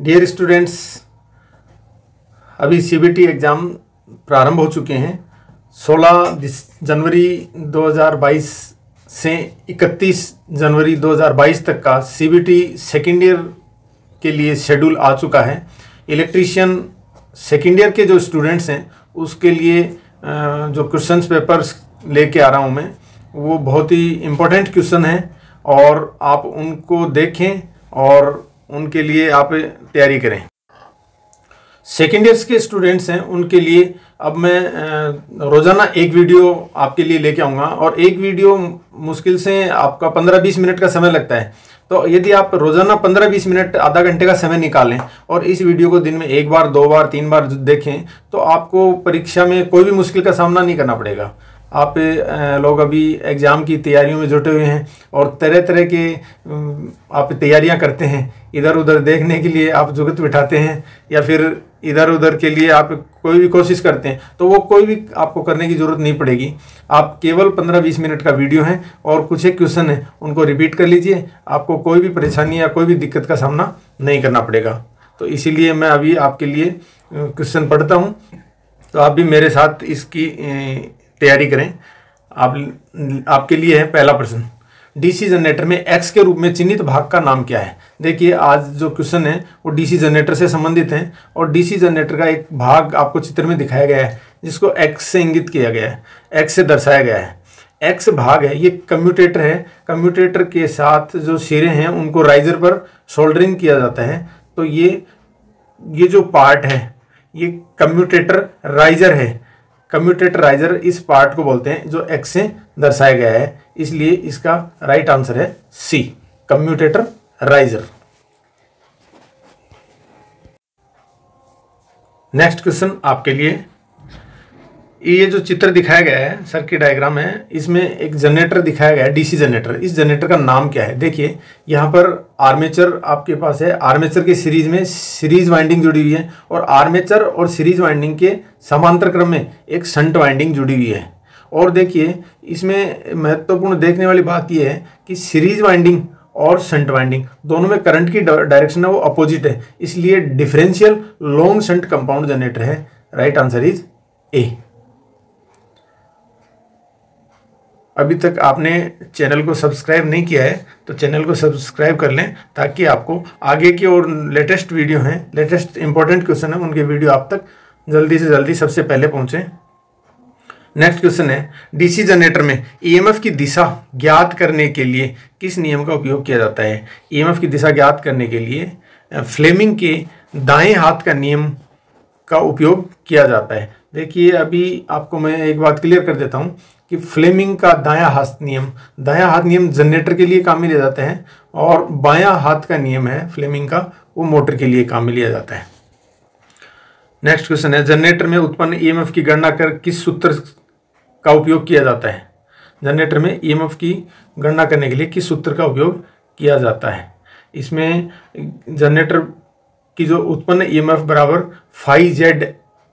Dear students, अभी CBT exam प्रारंभ हो चुके हैं। 16 जनवरी 2022 से 31 जनवरी 2022 तक का सीबीटी सेकेंड ईयर के लिए शेड्यूल आ चुका है। इलेक्ट्रीशियन सेकेंड ईयर के जो स्टूडेंट्स हैं उसके लिए जो क्वेश्चंस पेपर्स लेके आ रहा हूँ मैं, वो बहुत ही इम्पोर्टेंट क्वेश्चन हैं और आप उनको देखें और उनके लिए आप तैयारी करें। सेकेंड ईयर्स के स्टूडेंट्स हैं उनके लिए अब मैं रोज़ाना एक वीडियो आपके लिए लेके आऊँगा और एक वीडियो मुश्किल से आपका 15-20 मिनट का समय लगता है। तो यदि आप रोज़ाना 15-20 मिनट आधा घंटे का समय निकालें और इस वीडियो को दिन में 1 बार 2 बार 3 बार देखें तो आपको परीक्षा में कोई भी मुश्किल का सामना नहीं करना पड़ेगा। आप लोग अभी एग्ज़ाम की तैयारियों में जुटे हुए हैं और तरह तरह के आप तैयारियां करते हैं, इधर उधर देखने के लिए आप जुगत बिठाते हैं या फिर इधर उधर के लिए आप कोई भी कोशिश करते हैं, तो वो कोई भी आपको करने की ज़रूरत नहीं पड़ेगी। आप केवल 15-20 मिनट का वीडियो है और कुछ एक क्वेश्चन है उनको रिपीट कर लीजिए, आपको कोई भी परेशानी या कोई भी दिक्कत का सामना नहीं करना पड़ेगा। तो इसीलिए मैं अभी आपके लिए क्वेश्चन पढ़ता हूँ, तो आप भी मेरे साथ इसकी तैयारी करें। आपके लिए है पहला प्रश्न, डीसी जनरेटर में एक्स के रूप में चिन्हित भाग का नाम क्या है। देखिए आज जो क्वेश्चन है वो डीसी जनरेटर से संबंधित है और डीसी जनरेटर का एक भाग आपको चित्र में दिखाया गया है जिसको एक्स से इंगित किया गया है, एक्स से दर्शाया गया है। एक्स भाग है, ये कम्यूटेटर है। कम्यूटेटर के साथ जो सिरे हैं उनको राइजर पर सोल्डरिंग किया जाता है। तो ये जो पार्ट है ये कम्यूटेटर राइजर है। कम्यूटेटर राइजर इस पार्ट को बोलते हैं जो एक्स से दर्शाया गया है, इसलिए इसका राइट आंसर है C, commutator riser. Next question आपके लिए, ये जो चित्र दिखाया गया है सर्किट डायग्राम है, इसमें एक जनरेटर दिखाया गया है, डीसी जनरेटर। इस जनरेटर का नाम क्या है? देखिए यहाँ पर आर्मेचर आपके पास है, आर्मेचर के सीरीज में सीरीज वाइंडिंग जुड़ी हुई है और आर्मेचर और सीरीज वाइंडिंग के समांतर क्रम में एक शंट वाइंडिंग जुड़ी हुई है। और देखिए इसमें महत्वपूर्ण देखने वाली बात यह है कि सीरीज वाइंडिंग और शंट वाइंडिंग दोनों में करंट की डायरेक्शन है वो अपोजिट है, इसलिए differential long shunt compound generator है। Right answer is A. अभी तक आपने चैनल को सब्सक्राइब नहीं किया है तो चैनल को सब्सक्राइब कर लें ताकि आपको आगे की और लेटेस्ट वीडियो हैं, लेटेस्ट इंपॉर्टेंट क्वेश्चन है, उनके वीडियो आप तक जल्दी से जल्दी सबसे पहले पहुंचे। नेक्स्ट क्वेश्चन है, डीसी जनरेटर में ईएमएफ की दिशा ज्ञात करने के लिए किस नियम का उपयोग किया जाता है? ईएमएफ की दिशा ज्ञात करने के लिए फ्लेमिंग के दाएं हाथ का नियम का उपयोग किया जाता है। देखिए अभी आपको मैं एक बात क्लियर कर देता हूँ कि फ्लेमिंग का दायां हाथ नियम जनरेटर के लिए काम में लिया जाता है और बायां हाथ का नियम है फ्लेमिंग का, वो मोटर के लिए काम में लिया जाता है। नेक्स्ट क्वेश्चन है, जनरेटर में उत्पन्न ईएमएफ की गणना कर किस सूत्र का उपयोग किया जाता है? जनरेटर में ईएमएफ की गणना करने के लिए किस सूत्र का उपयोग किया जाता है? इसमें जनरेटर की जो उत्पन्न ईएमएफ बराबर फाई जेड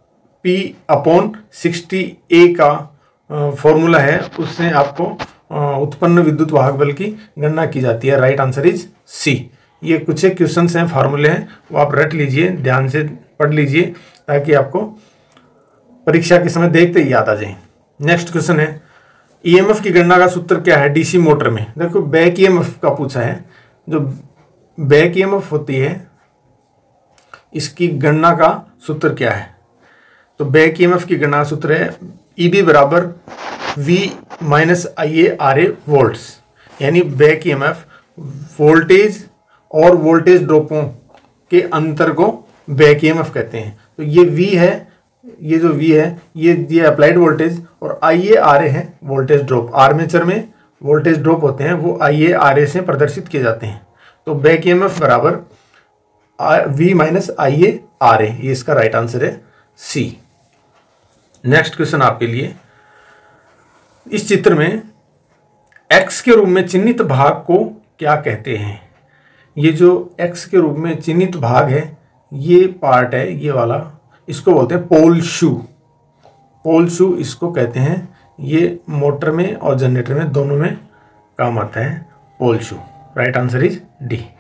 P/60A का फॉर्मूला है, उससे आपको उत्पन्न विद्युत वाहक बल की गणना की जाती है। Right answer is C. ये कुछ एक क्वेश्चंस हैं, फार्मूले हैं, वो आप रट लीजिए, ध्यान से पढ़ लीजिए ताकि आपको परीक्षा के समय देखते ही याद आ जाए। नेक्स्ट क्वेश्चन है, ईएमएफ की गणना का सूत्र क्या है डीसी मोटर में? देखो बैक ईएमएफ का पूछा है। जो बैक ईएमएफ होती है इसकी गणना का सूत्र क्या है? तो बैक ईएमएफ की गणना सूत्र है EB बराबर V माइनस IA/RA वोल्ट्स, यानी बैक ईएमएफ वोल्टेज और वोल्टेज ड्रॉपों के अंतर को बैक ईएमएफ कहते हैं। तो ये V है, ये जो V है ये अप्लाइड वोल्टेज और IA/RA है वोल्टेज ड्रॉप। आर्मेचर में वोल्टेज ड्रॉप होते हैं वो IA/RA से प्रदर्शित किए जाते हैं। तो बैक ईएमएफ बराबर V माइनस IA/RA, ये इसका राइट आंसर है सी। नेक्स्ट क्वेश्चन आपके लिए, इस चित्र में एक्स के रूप में चिन्हित भाग को क्या कहते हैं? ये जो एक्स के रूप में चिन्हित भाग है ये पार्ट है, ये वाला, इसको बोलते हैं पोल शू। पोल शू इसको कहते हैं। ये मोटर में और जनरेटर में दोनों में काम आता है pole shoe. Right answer is D.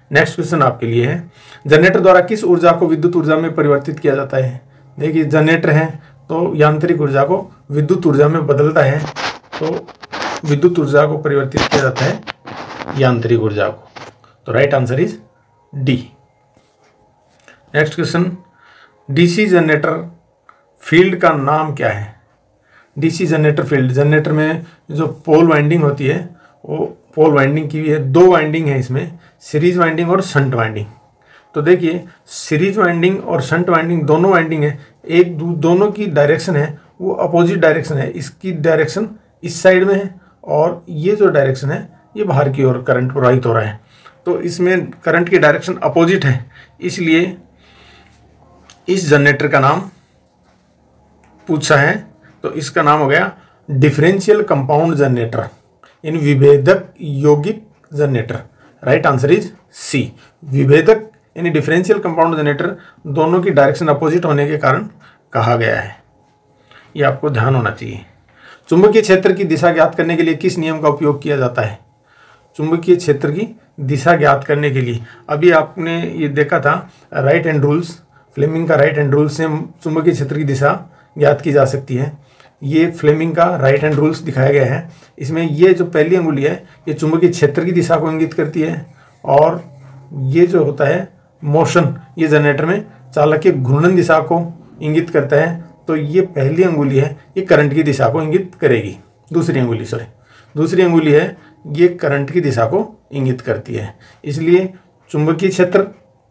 Next question आपके लिए है, जनरेटर द्वारा किस ऊर्जा को विद्युत ऊर्जा में परिवर्तित किया जाता है। देखिए जनरेटर है तो यांत्रिक ऊर्जा को विद्युत ऊर्जा में बदलता है, तो विद्युत ऊर्जा को परिवर्तित किया जाता है यांत्रिक ऊर्जा को। तो right answer is D. Next question, DC generator field का नाम क्या है। डीसी जनरेटर फील्ड, जनरेटर में जो पोल वाइंडिंग होती है वो पोल वाइंडिंग की भी है, दो वाइंडिंग है इसमें, सीरीज वाइंडिंग और शंट वाइंडिंग। तो देखिए सीरीज वाइंडिंग और शंट वाइंडिंग दोनों वाइंडिंग है, एक दोनों की डायरेक्शन है वो अपोजिट डायरेक्शन है। इसकी डायरेक्शन इस साइड में है और ये जो डायरेक्शन है ये बाहर की ओर करंट प्रवाहित हो रहा है, तो इसमें करंट की डायरेक्शन अपोजिट है, इसलिए इस जनरेटर का नाम पूछा है तो इसका नाम हो गया डिफरेंशियल कंपाउंड जनरेटर, यानी विभेदक यौगिक generator. Right answer is C. विभेदक यानी डिफरेंशियल कंपाउंड जनरेटर दोनों की डायरेक्शन अपोजिट होने के कारण कहा गया है, ये आपको ध्यान होना चाहिए। चुंबकीय क्षेत्र की दिशा ज्ञात करने के लिए किस नियम का उपयोग किया जाता है। चुंबकीय क्षेत्र की दिशा ज्ञात करने के लिए अभी आपने ये देखा था राइट हैंड रूल्स, फ्लेमिंग का राइट हैंड रूल से चुंबकीय क्षेत्र की दिशा ज्ञात की जा सकती है। ये फ्लेमिंग का राइट हैंड रूल्स दिखाया गया है। इसमें ये जो पहली अंगुली है ये चुंबकीय क्षेत्र की दिशा को इंगित करती है, और ये जो होता है मोशन, ये जनरेटर में चालक की घूर्णन दिशा को इंगित करता है। तो ये पहली अंगुली है ये करंट की दिशा को इंगित करेगी। दूसरी अंगुली है ये करंट की दिशा को इंगित करती है। इसलिए चुंबकीय क्षेत्र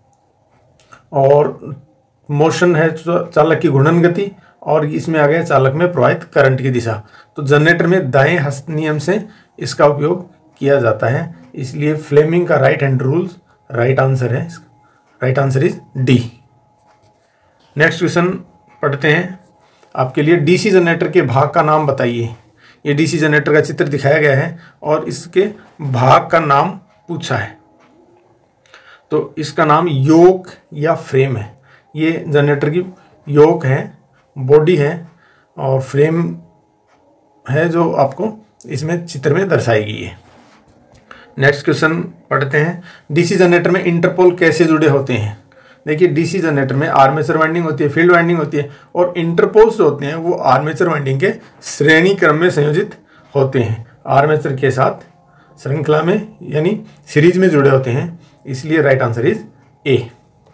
और मोशन है चालक की घूर्णन गति, और इसमें आ गया चालक में प्रवाहित करंट की दिशा। तो जनरेटर में दाएं हस्त नियम से इसका उपयोग किया जाता है, इसलिए फ्लेमिंग का right hand rules right answer है। Right answer is D. Next question पढ़ते हैं आपके लिए, डीसी जनरेटर के भाग का नाम बताइए। ये डीसी जनरेटर का चित्र दिखाया गया है और इसके भाग का नाम पूछा है, तो इसका नाम योक या फ्रेम है। ये जनरेटर की योक है, बॉडी है और फ्रेम है जो आपको इसमें चित्र में दर्शाई गई है। नेक्स्ट क्वेश्चन पढ़ते हैं, डीसी जनरेटर में इंटरपोल कैसे जुड़े होते हैं। देखिए डीसी जनरेटर में आर्मेचर वाइंडिंग होती है, फील्ड वाइंडिंग होती है, और इंटरपोल्स जो होते हैं वो आर्मेचर वाइंडिंग के श्रेणी क्रम में संयोजित होते हैं, आर्मेचर के साथ श्रृंखला में यानी सीरीज में जुड़े होते हैं, इसलिए राइट आंसर इज ए।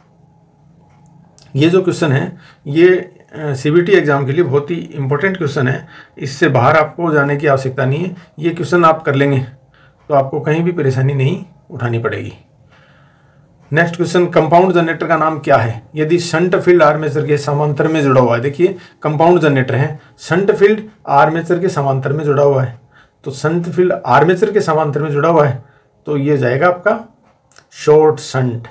ये जो क्वेश्चन है ये सीबीटी एग्जाम के लिए बहुत ही इंपॉर्टेंट क्वेश्चन है, इससे बाहर आपको जाने की आवश्यकता नहीं है। ये क्वेश्चन आप कर लेंगे तो आपको कहीं भी परेशानी नहीं उठानी पड़ेगी। नेक्स्ट क्वेश्चन, कंपाउंड जनरेटर का नाम क्या है यदि शंट फील्ड आर्मेचर के समांतर में जुड़ा हुआ है। देखिए कंपाउंड जनरेटर है, शंट फील्ड आर्मेचर के समांतर में जुड़ा हुआ है, तो शंट फील्ड आर्मेचर के समांतर में जुड़ा हुआ है तो ये जाएगा आपका शॉर्ट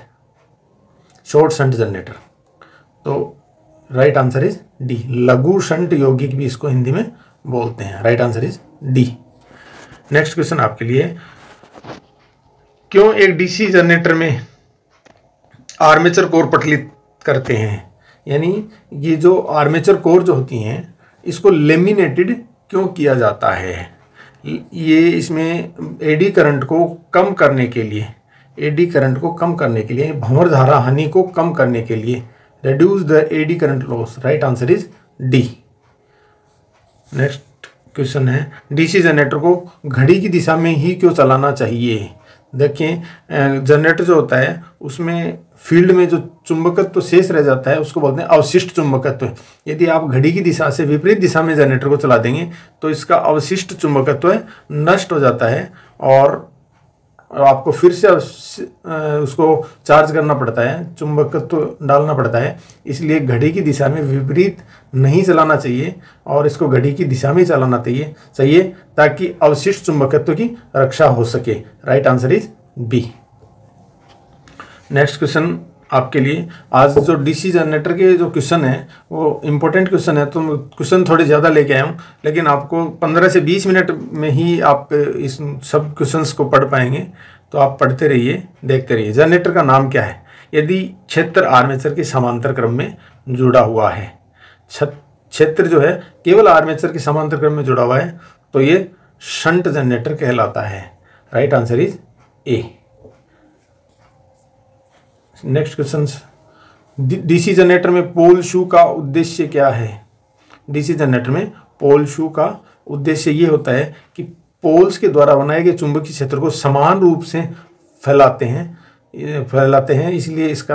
शंट जनरेटर। तो राइट आंसर इज डी, लघु शंट यौगिक भी इसको हिंदी में बोलते हैं। Right answer is D. Next question आपके लिए, क्यों एक डीसी जनरेटर में आर्मेचर कोर पटलित करते हैं, यानी ये जो आर्मेचर कोर जो होती हैं इसको लेमिनेटेड क्यों किया जाता है। ये इसमें एडी करंट को कम करने के लिए, भंवर धारा हानि को कम करने के लिए, reduce the AD current loss। Right answer is D. Next question है, डीसी जनरेटर को घड़ी की दिशा में ही क्यों चलाना चाहिए। देखिए जनरेटर जो होता है उसमें फील्ड में जो चुंबकत्व शेष रह जाता है उसको बोलते हैं अवशिष्ट चुंबकत्व। यदि आप घड़ी की दिशा से विपरीत दिशा में जनरेटर को चला देंगे तो इसका अवशिष्ट चुंबकत्व नष्ट हो जाता है और आपको फिर से उसको चार्ज करना पड़ता है, चुंबकत्व डालना पड़ता है। इसलिए घड़ी की दिशा में विपरीत नहीं चलाना चाहिए और इसको घड़ी की दिशा में चलाना चाहिए ताकि अवशिष्ट चुंबकत्व की रक्षा हो सके। Right answer is B. Next question आपके लिए, आज जो डीसी जनरेटर के जो क्वेश्चन है वो इम्पोर्टेंट क्वेश्चन है, तो क्वेश्चन थोड़े ज़्यादा लेके आया हूँ, लेकिन आपको 15 से 20 मिनट में ही आप इस सब क्वेश्चंस को पढ़ पाएंगे, तो आप पढ़ते रहिए, देखते रहिए। जनरेटर का नाम क्या है यदि क्षेत्र आर्मेचर के समांतर क्रम में जुड़ा हुआ है। क्षेत्र जो है केवल आर्मेचर के समांतर क्रम में जुड़ा हुआ है तो ये शंट जनरेटर कहलाता है। Right answer is A. Next question, DC generator में पोल शू का उद्देश्य क्या है? डीसी जनरेटर में पोल शू का उद्देश्य ये होता है कि पोल्स के द्वारा बनाए गए चुंबकीय क्षेत्र को समान रूप से फैलाते हैं, इसलिए इसका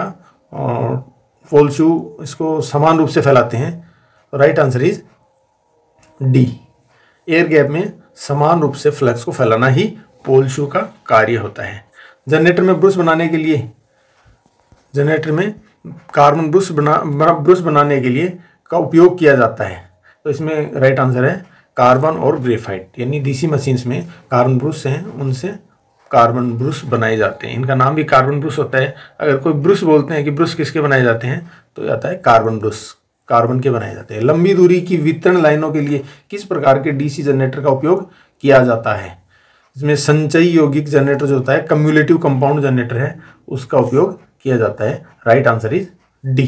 पोल शू इसको समान रूप से फैलाते हैं। Right answer is D. Air gap में समान रूप से फ्लक्स को फैलाना ही पोल शू का कार्य होता है। जनरेटर में ब्रश बनाने के लिए, जनरेटर में कार्बन ब्रश बनाने के लिए का उपयोग किया जाता है, तो इसमें राइट आंसर है कार्बन और ग्रेफाइट, यानी डीसी मशीन्स में कार्बन ब्रश हैं, उनसे कार्बन ब्रश बनाए जाते हैं। इनका नाम भी कार्बन ब्रश होता है। अगर कोई ब्रश बोलते हैं कि ब्रश किसके बनाए जाते हैं, तो आता है कार्बन ब्रश, कार्बन के बनाए जाते हैं। लंबी दूरी की वितरण लाइनों के लिए किस प्रकार के डीसी जनरेटर का उपयोग किया जाता है? इसमें संचयी यौगिक जनरेटर जो होता है, कम्युलेटिव कंपाउंड जनरेटर है, उसका उपयोग किया जाता है। Right answer is D.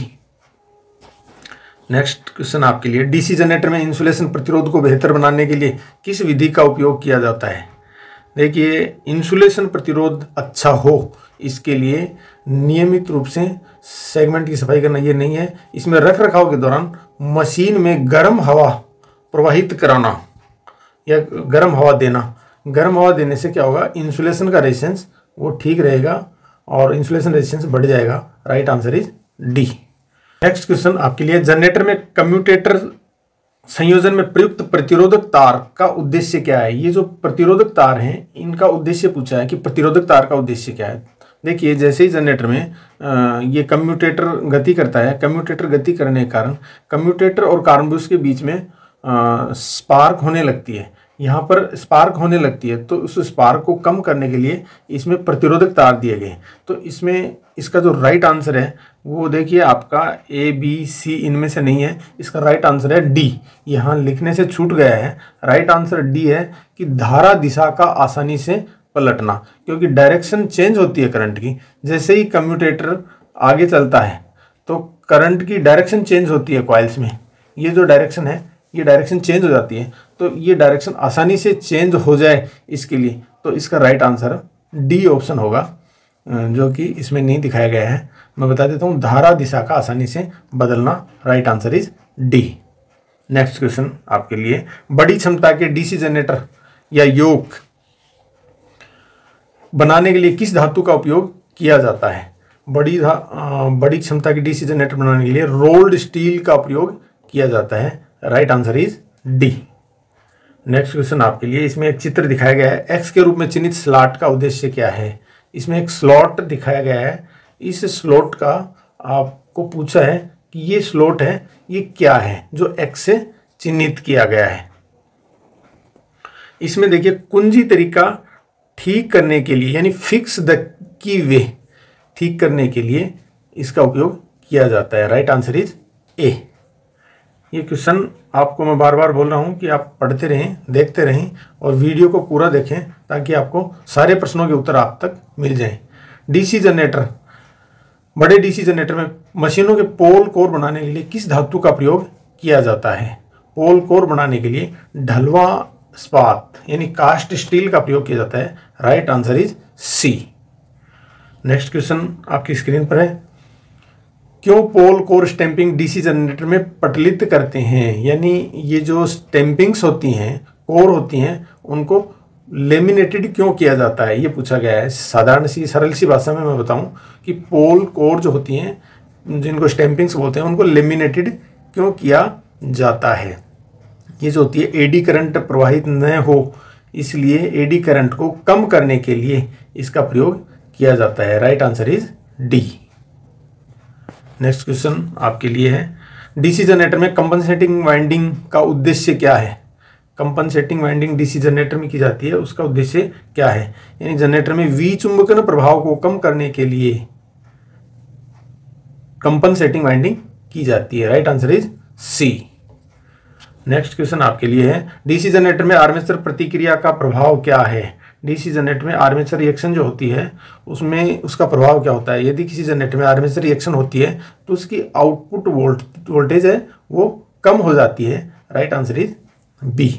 Next question आपके लिए, डीसी जनरेटर में इंसुलेशन प्रतिरोध को बेहतर बनाने के लिए किस विधि का उपयोग किया जाता है? देखिए, इंसुलेशन प्रतिरोध अच्छा हो इसके लिए नियमित रूप से सेगमेंट की सफाई करना ये नहीं है, इसमें रख रखाव के दौरान मशीन में गर्म हवा प्रवाहित कराना या गर्म हवा देना। गर्म हवा देने से क्या होगा, इंसुलेशन का रेजिस्टेंस वो ठीक रहेगा और इंसुलेशन रेजिस्टेंस बढ़ जाएगा। Right answer is D. Next question आपके लिए, जनरेटर में कम्यूटेटर संयोजन में प्रयुक्त प्रतिरोधक तार का उद्देश्य क्या है? ये जो प्रतिरोधक तार हैं, इनका उद्देश्य पूछा है कि प्रतिरोधक तार का उद्देश्य क्या है। देखिए, जैसे ही जनरेटर में ये कम्यूटेटर गति करता है, कम्यूटेटर गति करने के कारण कम्यूटेटर और कार्बन ब्रश के बीच में स्पार्क होने लगती है। यहाँ पर स्पार्क होने लगती है, तो उस स्पार्क को कम करने के लिए इसमें प्रतिरोधक तार दिए गए। तो इसमें इसका जो राइट आंसर है वो देखिए आपका ए बी सी इनमें से नहीं है, इसका राइट आंसर है डी। यहाँ लिखने से छूट गया है, राइट आंसर डी है कि धारा दिशा का आसानी से पलटना, क्योंकि डायरेक्शन चेंज होती है करंट की। जैसे ही कम्यूटेटर आगे चलता है तो करंट की डायरेक्शन चेंज होती है कॉइल्स में, ये जो डायरेक्शन है ये डायरेक्शन चेंज हो जाती है। तो ये डायरेक्शन आसानी से चेंज हो जाए इसके लिए, तो इसका राइट आंसर डी ऑप्शन होगा, जो कि इसमें नहीं दिखाया गया है। मैं बता देता हूँ, धारा दिशा का आसानी से बदलना। Right answer is D. Next question आपके लिए, बड़ी क्षमता के डीसी जनरेटर या योक बनाने के लिए किस धातु का उपयोग किया जाता है? बड़ी क्षमता की डीसी जनरेटर बनाने के लिए रोल्ड स्टील का प्रयोग किया जाता है। Right answer is D. Next question आपके लिए, इसमें एक चित्र दिखाया गया है, एक्स के रूप में चिन्हित स्लॉट का उद्देश्य क्या है? इसमें एक स्लॉट दिखाया गया है, इस स्लॉट का आपको पूछा है कि ये स्लॉट है, ये क्या है जो एक्स से चिन्हित किया गया है। इसमें देखिए, कुंजी तरीका ठीक करने के लिए, यानी फिक्स द की वे ठीक करने के लिए इसका उपयोग किया जाता है। Right answer is A. ये क्वेश्चन आपको मैं बार बार बोल रहा हूँ कि आप पढ़ते रहें, देखते रहें और वीडियो को पूरा देखें, ताकि आपको सारे प्रश्नों के उत्तर आप तक मिल जाएं। डीसी जनरेटर, बड़े डीसी जनरेटर में मशीनों के पोल कोर बनाने के लिए किस धातु का प्रयोग किया जाता है? पोल कोर बनाने के लिए ढलवा इस्पात यानी कास्ट स्टील का प्रयोग किया जाता है। Right answer is C. Next question आपकी स्क्रीन पर है, क्यों pole core stamping DC generator में प्रचलित करते हैं? यानी ये जो स्टैंपिंग्स होती हैं, कोर होती हैं, उनको लेमिनेटेड क्यों किया जाता है, ये पूछा गया है। साधारण सी सरल सी भाषा में मैं बताऊं कि पोल कोर जो होती हैं, जिनको स्टैंपिंग्स बोलते हैं, उनको लेमिनेटेड क्यों किया जाता है? ये जो होती है, एडी करंट प्रवाहित न हो, इसलिए एडी करंट को कम करने के लिए इसका प्रयोग किया जाता है। Right answer is D. Next question आपके लिए है, डीसी जनरेटर में कंपनसेटिंग वाइंडिंग का उद्देश्य क्या है? कंपनसेटिंग वाइंडिंग डीसी जनरेटर में की जाती है, उसका उद्देश्य क्या है? यानी जनरेटर में विचुंबकन प्रभाव को कम करने के लिए कंपनसेटिंग वाइंडिंग की जाती है। Right answer is C. Next question आपके लिए है, डीसी जनरेटर में आर्मेचर प्रतिक्रिया का प्रभाव क्या है? डीसी जनरेटर में आर्मेचर रिएक्शन जो होती है, उसमें उसका प्रभाव क्या होता है? यदि किसी जनरेटर में आर्मेचर रिएक्शन होती है तो उसकी आउटपुट वोल्टेज है वो कम हो जाती है। Right answer is B.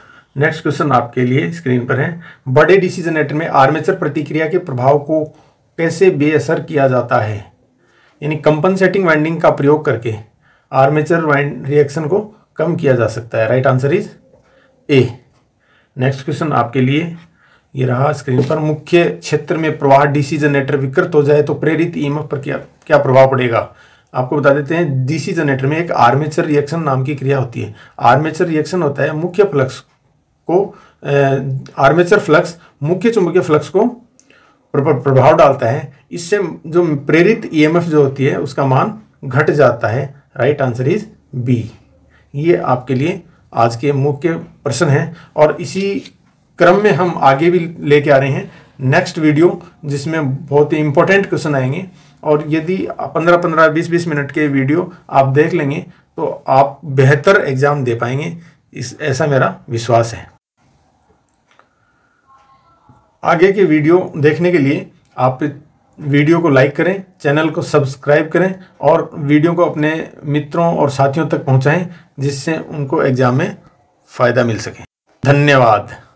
Next question आपके लिए स्क्रीन पर है, बड़े डीसी जनरेटर में आर्मेचर प्रतिक्रिया के प्रभाव को कैसे बेअसर किया जाता है, यानी कंपनसेटिंग वाइंडिंग का प्रयोग करके आर्मेचर रिएक्शन को कम किया जा सकता है। Right answer is A. Next question आपके लिए ये रहा स्क्रीन पर। मुख्य क्षेत्र में प्रवाह डीसी जनरेटर विकृत हो जाए तो प्रेरित ईएमएफ पर क्या प्रभाव पड़ेगा। आपको बता देते हैं, डीसी जनरेटर में एक आर्मेचर रिएक्शन नाम की क्रिया होती है। आर्मेचर रिएक्शन होता है मुख्य फ्लक्स को आर्मेचर फ्लक्स मुख्य चुंबकीय फ्लक्स को प्रभाव डालता है। इससे जो प्रेरित ईएमएफ जो होती है उसका मान घट जाता है। Right answer is B. ये आपके लिए आज के मुख्य प्रश्न हैं और इसी क्रम में हम आगे भी लेके आ रहे हैं नेक्स्ट वीडियो, जिसमें बहुत ही इंपॉर्टेंट क्वेश्चन आएंगे। और यदि 15-15, 20-20 मिनट के वीडियो आप देख लेंगे तो आप बेहतर एग्जाम दे पाएंगे, ऐसा मेरा विश्वास है। आगे के वीडियो देखने के लिए आप वीडियो को लाइक करें, चैनल को सब्सक्राइब करें और वीडियो को अपने मित्रों और साथियों तक पहुंचाएं, जिससे उनको एग्जाम में फ़ायदा मिल सके। धन्यवाद।